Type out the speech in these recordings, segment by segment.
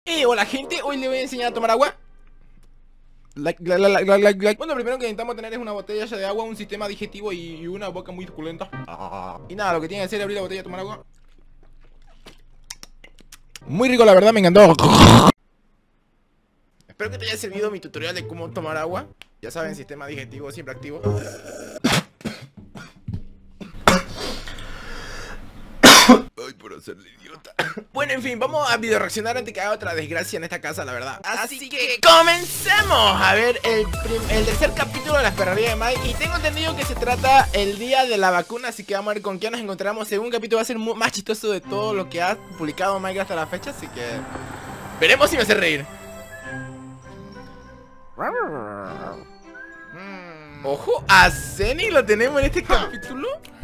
Hola gente, hoy le voy a enseñar a tomar agua. Like. Bueno, lo primero que necesitamos tener es una botella de agua, un sistema digestivo y una boca muy suculenta. Y nada, lo que tiene que hacer es abrir la botella y tomar agua. Muy rico, la verdad, me encantó. Espero que te haya servido mi tutorial de cómo tomar agua. Ya saben, sistema digestivo siempre activo. Ay, por hacerle idiota. Bueno, en fin, vamos a video reaccionar antes que haga otra desgracia en esta casa, la verdad. Así que comencemos a ver el tercer capítulo de la perrería de Mike. Y tengo entendido que se trata el día de la vacuna, así que vamos a ver con quién nos encontramos. Según capítulo va a ser más chistoso de todo lo que ha publicado Mike hasta la fecha, así que veremos si me hace reír. Ojo, a Zenny lo tenemos en este capítulo.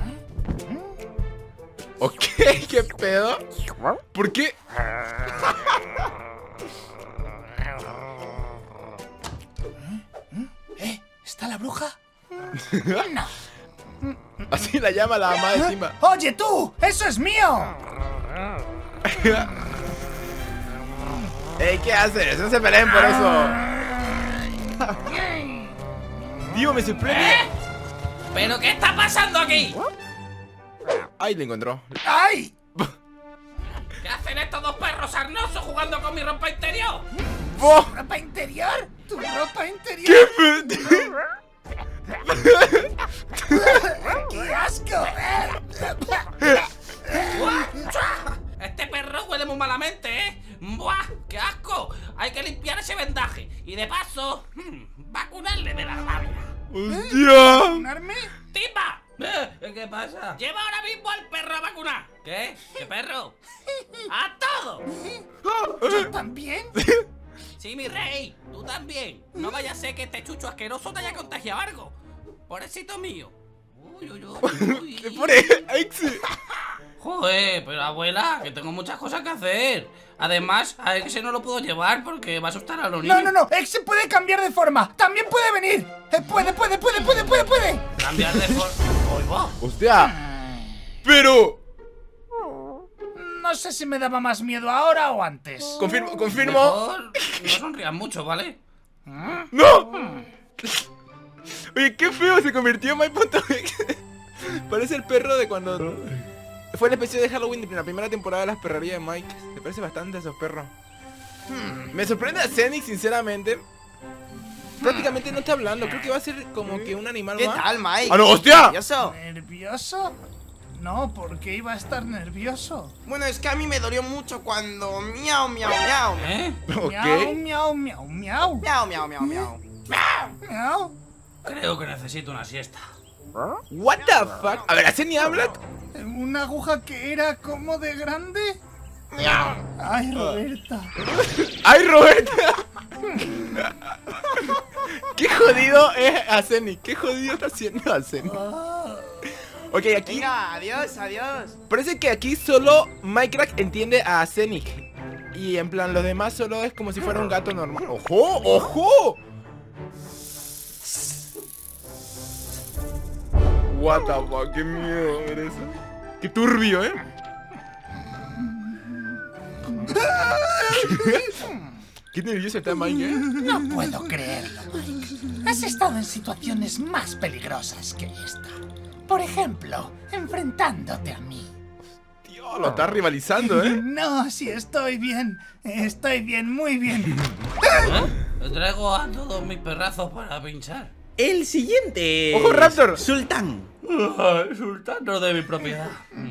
Ok, ¿qué pedo? ¿Por qué? ¿Está la bruja? No. Así la llama la mamá de Simba. ¡Oye tú! ¡Eso es mío! Ey, ¿qué haces? No se peleen por eso. Dios, me sorprende. ¿Pero qué está pasando aquí? Ay, le encontró. ¡Ay! ¿Qué hacen estos dos perros sarnosos jugando con mi ropa interior? ¡Vos! ¿Ropa interior? ¿Tu ropa interior? ¡Qué asco! Este perro huele muy malamente, ¿eh? ¡Buah! ¡Qué asco! Hay que limpiar ese vendaje. Y de paso, vacunarle de la rabia. ¡Hostia! ¿Vacunarme? ¡Timba! ¿Qué pasa? Lleva ahora mismo al perro a vacunar. ¿Qué? ¿Qué perro? ¡A todo! ¿Yo también? Sí, mi rey, tú también. No vaya a ser que este chucho asqueroso te haya contagiado algo. Pobrecito mío. Uy, uy, uy. ¿Qué pone? Exe. Joder, pero abuela, que tengo muchas cosas que hacer. Además, a Exe no lo puedo llevar porque va a asustar a los niños. No, Exe puede cambiar de forma. También puede venir. Puede. Cambiar de forma. ¡Uy, va! ¡Hostia! Pero... No sé si me daba más miedo ahora o antes. Confirmo. Mejor no sonrías mucho, ¿vale? ¡No! Oye, qué feo, se convirtió en My.exe. Parece el perro de cuando... Fue el especial de Halloween de la primera temporada de las perrerías de Mike. Se parece bastante a esos perros. Me sorprende a Zenny, sinceramente. Prácticamente no está hablando. Creo que va a ser como que un animal ¿Qué más. tal, Mike? ¡Ah, no, hostia! ¿Nervioso? ¿Nervioso? No, porque iba a estar nervioso. Bueno, es que a mí me dolió mucho cuando miau, miau, miau. ¿Eh? Ok. Miau. Miau, miau, miau, miau. Miau. Creo que necesito una siesta. What the fuck? A ver, ¿a Zenny habla? ¿Una aguja que era como de grande? Miau. Ay, Roberta. ¡Ay, Roberta! ¡Qué jodido es a Zenny! ¡Qué jodido está haciendo a Zenny! Ok, aquí... Venga, adiós, adiós. Parece que aquí solo Minecraft entiende a Zenny. Y en plan, los demás solo es como si fuera un gato normal. ¡Ojo! ¡Ojo! What the fuck, qué miedo ver eso. Qué turbio, ¿eh? Qué nervioso está Mike, ¿eh? No puedo creerlo, Mike. Has estado en situaciones más peligrosas que esta. Por ejemplo, enfrentándote a mí. Tío, lo está rivalizando, ¿eh? No, sí, estoy bien. Estoy bien, muy bien. ¿Eh? Traigo a todos mis perrazos para pinchar. El siguiente. ¡Ojo, Raptor! Sultán. Sultano de mi propiedad.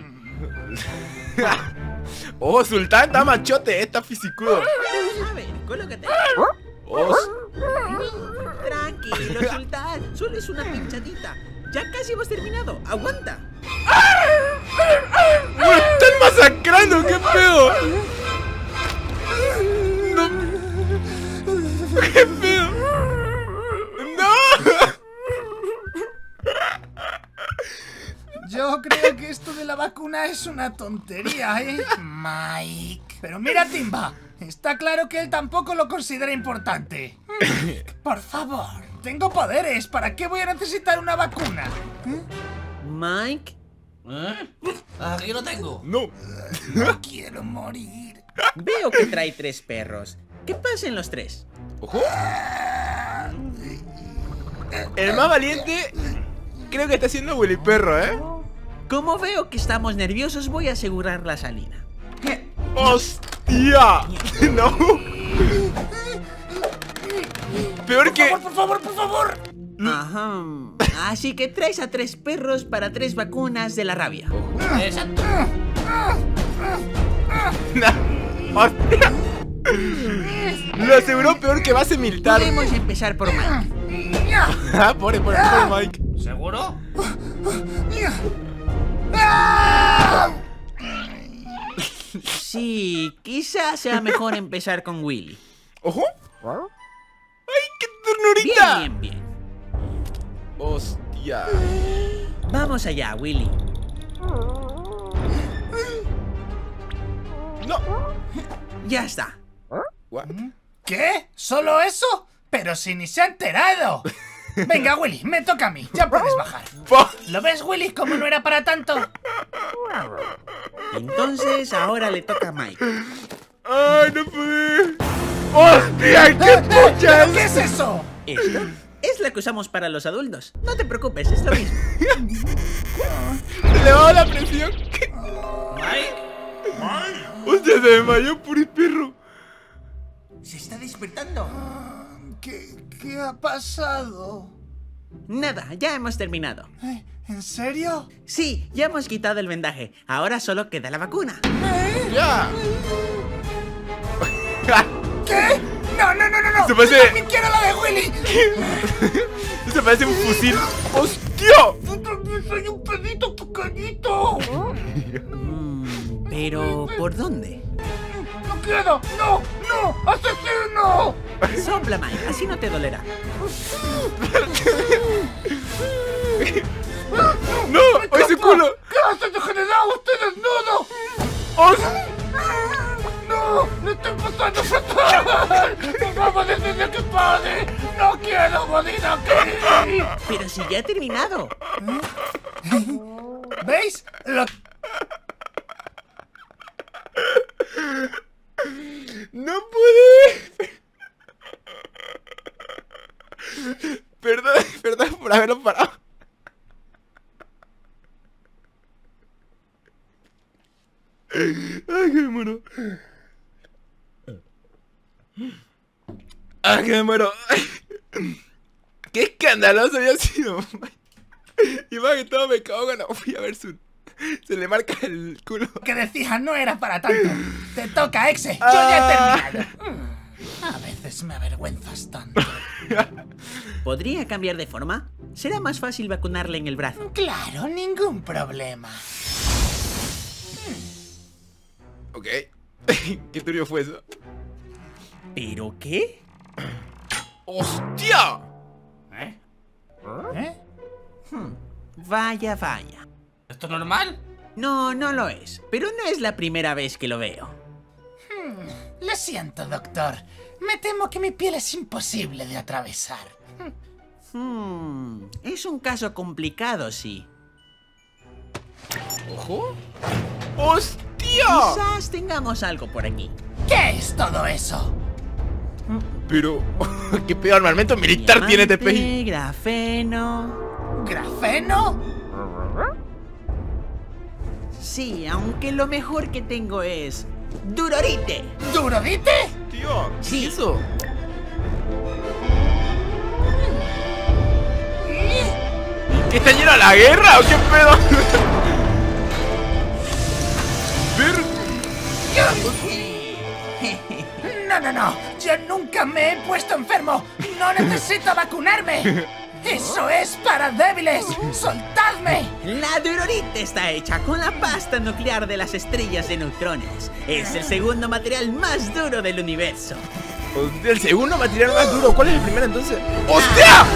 ¡Oh, Sultán está machote! Está fisicudo. A ver, colócate. ¡Oh! Tranquilo, Sultán. Solo es una pinchadita. Ya casi hemos terminado. Aguanta. ¡Me están masacrando! ¡Qué pedo! ¡No! ¡Qué pedo! ¡No! Yo creo que esto de la vacuna es una tontería, ¿eh? Mike. Pero mira, Timba. Está claro que él tampoco lo considera importante. Por favor, tengo poderes. ¿Para qué voy a necesitar una vacuna? Mike. ¿Eh? Aquí lo tengo. ¡No! No quiero morir. Veo que trae 3 perros. ¿Qué pasen los 3? Ojo. El más valiente creo que está siendo Willy Perro, ¿eh? Como veo que estamos nerviosos, voy a asegurar la salida. ¡Hostia! No. Peor que... Por favor, por favor. Ajá. Así que traes a 3 perros para 3 vacunas de la rabia. Exacto. ¡Hostia! Lo aseguró peor que base militar. Podemos empezar por Mike. Pobre Mike. ¿Seguro? Sí, quizás sea mejor empezar con Willy. ¡Ojo! ¡Ay, qué ternurita! Bien, bien, bien. ¡Hostia! Vamos allá, Willy. ¡No! Ya está. ¿What? ¿Qué? ¿Solo eso? Pero si ni se ha enterado. Venga, Willy, me toca a mí. Ya puedes bajar. ¿Lo ves, Willy? Como no era para tanto. Entonces ahora le toca a Mike. ¡Ay, no pude! ¡Hostia, qué puchas! ¿Qué es eso? Esto es la que usamos para los adultos. No te preocupes, es lo mismo. Se le va la presión. Mike. ¡Hostia, se desmayó por el perro! Se está despertando. ¿Qué ha pasado? Nada, ya hemos terminado. ¿En serio? Sí, ya hemos quitado el vendaje. Ahora solo queda la vacuna. ¡Ya! ¿Qué? No. Se parece- Yo también quiero la de Willy. Se parece un fusil. ¡Hostia! Yo también soy un pedito pequeñito. Pero, ¿por dónde? ¡No quiero! ¡No! ¡Asesino! Sopla, Mike, así no te dolerá. ¡No! ¡Ay, su culo! ¿Qué haces, degenerado? ¡Estoy desnudo! ¡Hostia! ¡No! ¡Le estoy pasando fatal! ¡Vamos a decirle que pare! ¡No quiero morir aquí! Pero si ya he terminado. ¿Veis? ¡No pude! Perdón por haberlo parado. Ay, que me muero. Ay, que me muero. Qué escandaloso había sido. Y más que todo me cago cuando fui a ver su... Se le marca el culo. Lo que decías no era para tanto. Te toca, Exe. Yo ya he terminado. A veces me avergüenzas tanto. ¿Podría cambiar de forma? Será más fácil vacunarle en el brazo. Claro, ningún problema. Ok. ¿Qué turbio fue eso? ¿Pero qué? ¡Hostia! ¿Eh? ¿Eh? Vaya, vaya. ¿Esto es normal? No, no lo es. Pero no es la primera vez que lo veo. Lo siento, doctor. Me temo que mi piel es imposible de atravesar. Es un caso complicado, sí. ¡Ojo! ¡Hostia! Quizás tengamos algo por aquí. ¿Qué es todo eso? Pero... ¿Qué pedo armamento militar tiene este Diamante, PI? grafeno... ¿Grafeno? Sí, aunque lo mejor que tengo es... ¡Durorite! ¿Durodite? Tío, ¿qué Sí. es eso? ¿Qué está lleno a la guerra o qué pedo? No. Yo nunca me he puesto enfermo. No necesito vacunarme. Eso es para débiles. ¡Soltadme! La Durorite está hecha con la pasta nuclear de las estrellas de neutrones. Es el segundo material más duro del universo. Hostia, el segundo material más duro. ¿Cuál es el primero entonces? ¡Hostia!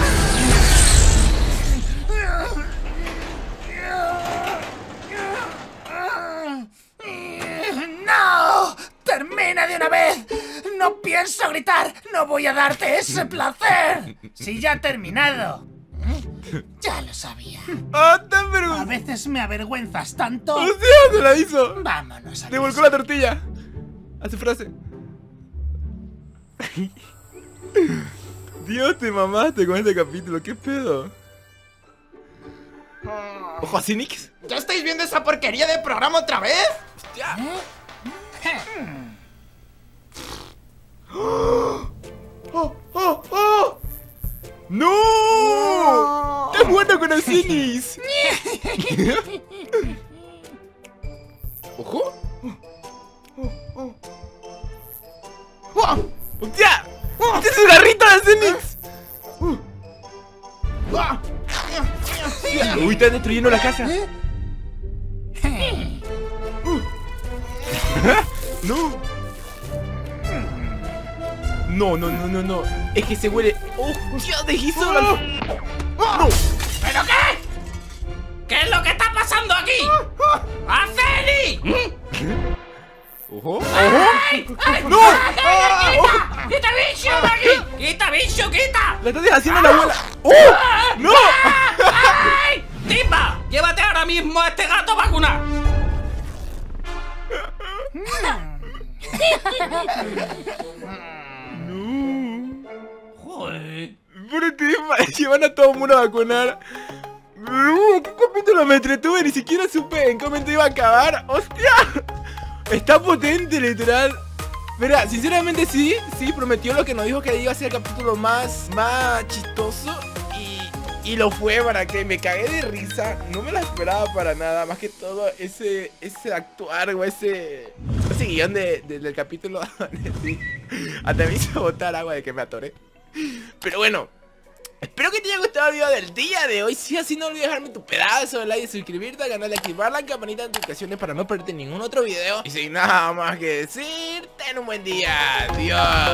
¡No! ¡Termina de una vez! ¡No pienso gritar! ¡No voy a darte ese placer! ¡Si ya ha terminado! Ya lo sabía. ¡Ah, tan A vergüenza! veces me avergüenzas tanto. ¡Hostia! ¡Se la hizo! Vámonos a ¡Le volcó la tortilla! Haz su frase. Dios, te mamaste con este capítulo. ¿Qué pedo? ¿Ojo a Cinix? ¿Ya estáis viendo esa porquería de programa otra vez? ¡Hostia! ¡Oh! ¡No! ¡Estás jugando con el Cinix! ¡Ojo! ¡Hostia! ¡Este es un garrito de Cinix! ¡Uy, están destruyendo la casa! ¡No! No. Es que se huele. ¡Oh, Dios! ¡Dejizo! ¡No! ¿Pero qué? ¿Qué es lo que está pasando aquí? ¡Aceli! ¡Ojo! ¡Ay! ¡Ay! ¡No! ¡Ay, quita! ¡Quita bicho de aquí! ¡Quita bicho, quita! ¡La estás deshaciendo la abuela! ¡Oh! ¡No! ¡Ay! ¡Timba! ¡Llévate ahora mismo a este gato a vacunar! Joder. Pero te llevan a todo el mundo a vacunar. ¿Qué capítulo me entretuve? Ni siquiera supe en qué momento iba a acabar. ¡Hostia! Está potente, literal. Mira, sinceramente sí prometió lo que nos dijo que iba a ser el capítulo más chistoso. Y lo fue, para que me cagué de risa. No me la esperaba para nada. Más que todo ese actuar o ese guión del capítulo. Sí. Hasta me hizo botar agua de que me atoré. Pero bueno, espero que te haya gustado el video del día de hoy. Si así, no olvides dejarme tu pedazo de like y suscribirte al canal, de activar la campanita de notificaciones para no perderte ningún otro video. Y sin nada más que decir, ten un buen día. Adiós.